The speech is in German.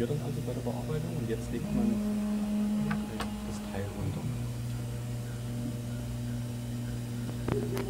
dann also bei der Bearbeitung und jetzt legt man das Teil runter.